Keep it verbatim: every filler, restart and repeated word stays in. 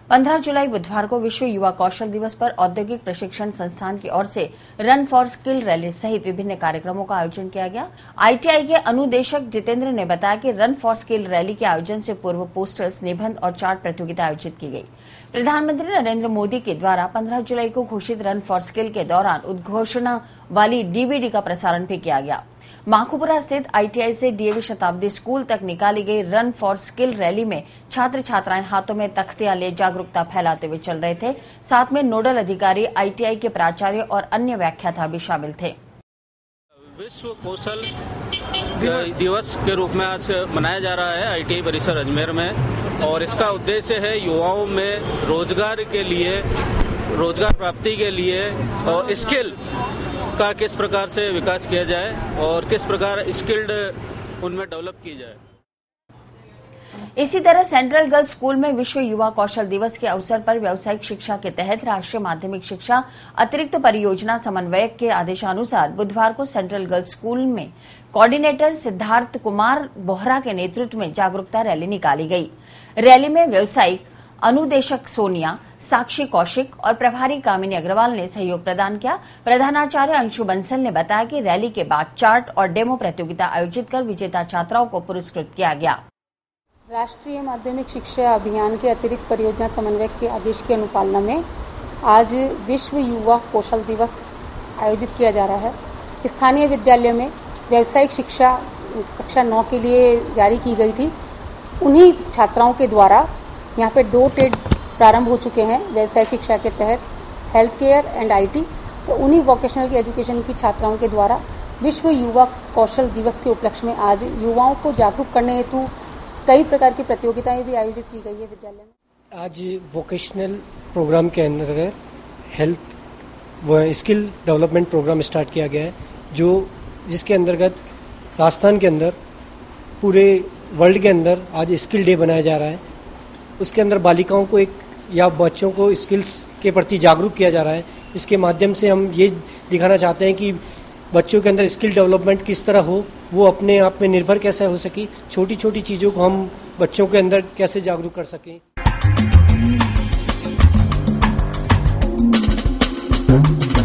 पंद्रह जुलाई बुधवार को विश्व युवा कौशल दिवस पर औद्योगिक प्रशिक्षण संस्थान की ओर से रन फॉर स्किल रैली सहित विभिन्न कार्यक्रमों का आयोजन किया गया। आईटीआई के अनुदेशक जितेंद्र ने बताया कि रन फॉर स्किल रैली के आयोजन से पूर्व पोस्टर्स, निबंध और चार्ट प्रतियोगिता आयोजित की गई। प्रधानमंत्री नरेंद्र मोदी के द्वारा पंद्रह जुलाई को घोषित रन फॉर स्किल के दौरान उद्घोषणा वाली डीवीडी का प्रसारण भी किया गया। माखुपुरा स्थित आईटीआई से डीएवी शताब्दी स्कूल तक निकाली गई रन फॉर स्किल रैली में छात्र छात्राएं हाथों में तख्तियां लिए जागरूकता फैलाते हुए चल रहे थे। साथ में नोडल अधिकारी, आईटीआई के प्राचार्य और अन्य व्याख्याता भी शामिल थे। विश्व कौशल दिवस के रूप में आज मनाया जा रहा है आईटीआई परिसर अजमेर में, और इसका उद्देश्य है युवाओं में रोजगार के लिए, रोजगार प्राप्ति के लिए और स्किल का किस प्रकार से विकास किया जाए और किस प्रकार स्किल्ड उनमें डेवलप की जाए। इसी तरह सेंट्रल गर्ल्स स्कूल में विश्व युवा कौशल दिवस के अवसर पर व्यावसायिक शिक्षा के तहत राष्ट्रीय माध्यमिक शिक्षा अतिरिक्त परियोजना समन्वयक के आदेशानुसार बुधवार को सेंट्रल गर्ल्स स्कूल में कोऑर्डिनेटर सिद्धार्थ कुमार बोहरा के नेतृत्व में जागरूकता रैली निकाली गई। रैली में व्यावसायिक अनुदेशक सोनिया, साक्षी कौशिक और प्रभारी कामिनी अग्रवाल ने सहयोग प्रदान किया। प्रधानाचार्य अंशु बंसल ने बताया कि रैली के बाद चार्ट और डेमो प्रतियोगिता आयोजित कर विजेता छात्राओं को पुरस्कृत किया गया। राष्ट्रीय माध्यमिक शिक्षा अभियान के अतिरिक्त परियोजना समन्वयक के आदेश की अनुपालना में आज विश्व युवा कौशल दिवस आयोजित किया जा रहा है। स्थानीय विद्यालय में व्यावसायिक शिक्षा कक्षा नौ के लिए जारी की गई थी। उन्हीं छात्राओं के द्वारा यहाँ पे दो ट्रेड प्रारंभ हो चुके हैं व्यावसायिक शिक्षा के तहत, हेल्थ केयर एंड आईटी। तो उन्हीं वोकेशनल एजुकेशन की छात्राओं के द्वारा विश्व युवा कौशल दिवस के उपलक्ष्य में आज युवाओं को जागरूक करने हेतु कई प्रकार की प्रतियोगिताएं भी आयोजित की गई है विद्यालय में। आज वोकेशनल प्रोग्राम के अंतर्गत हेल्थ व स्किल डेवलपमेंट प्रोग्राम स्टार्ट किया गया है, जो जिसके अंतर्गत राजस्थान के अंदर पूरे वर्ल्ड के अंदर आज स्किल डे बनाया जा रहा है। उसके अंदर बालिकाओं को एक या बच्चों को स्किल्स के प्रति जागरूक किया जा रहा है। इसके माध्यम से हम ये दिखाना चाहते हैं कि बच्चों के अंदर स्किल डेवलपमेंट किस तरह हो, वो अपने आप में निर्भर कैसे हो सके, छोटी छोटी चीज़ों को हम बच्चों के अंदर कैसे जागरूक कर सकें।